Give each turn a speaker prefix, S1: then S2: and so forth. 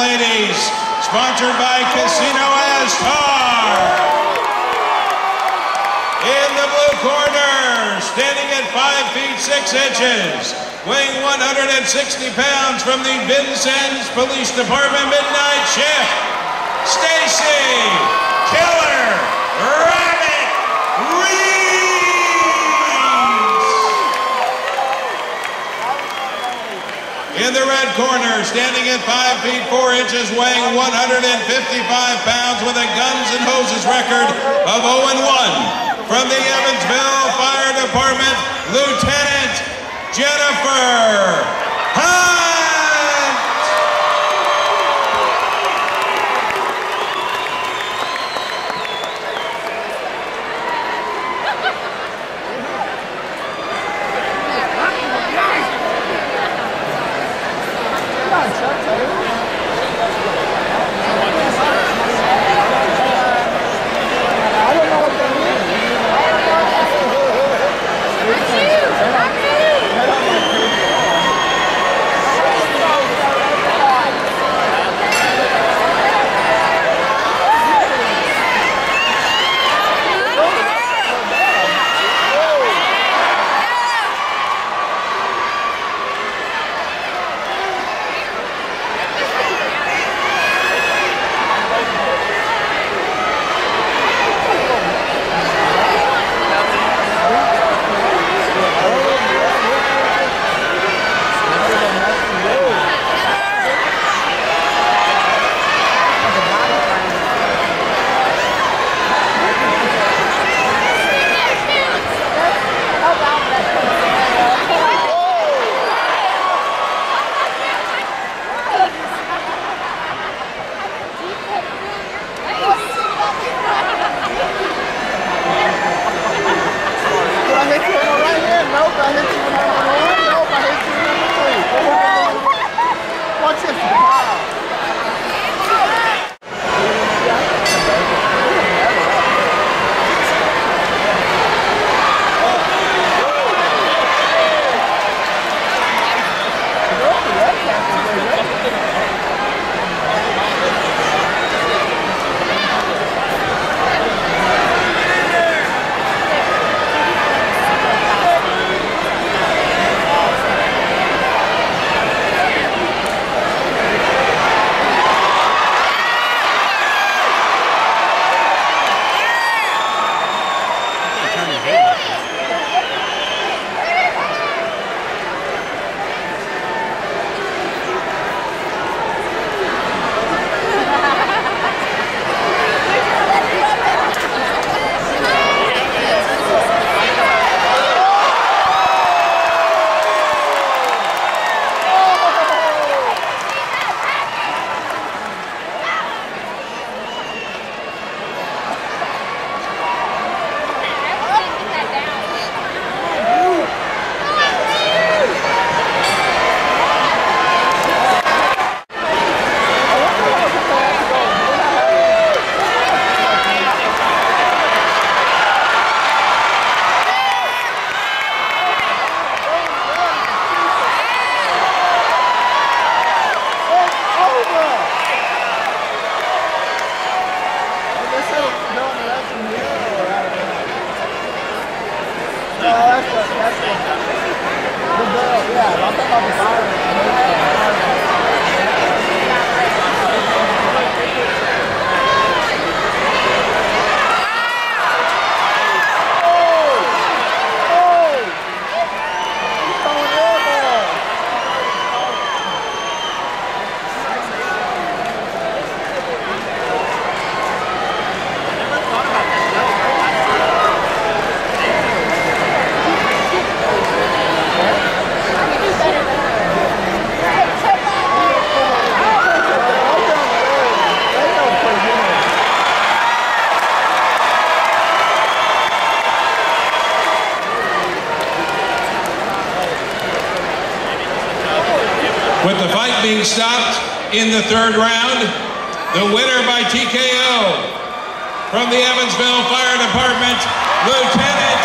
S1: ladies, sponsored by Casino Astar. In the blue corner, standing at 5 feet 6 inches, weighing 160 pounds from the Vincennes Police Department Midnight Shift, Stacy Killer Rabbit Reese. In the red corner, standing at 5 feet 4 inches, weighing 155 pounds with a guns and hoses record of 0-1. From the Evansville Fire Department, Lieutenant Jennifer Hunt. With the fight being stopped in the third round, the winner by TKO from the Evansville Fire Department, Lieutenant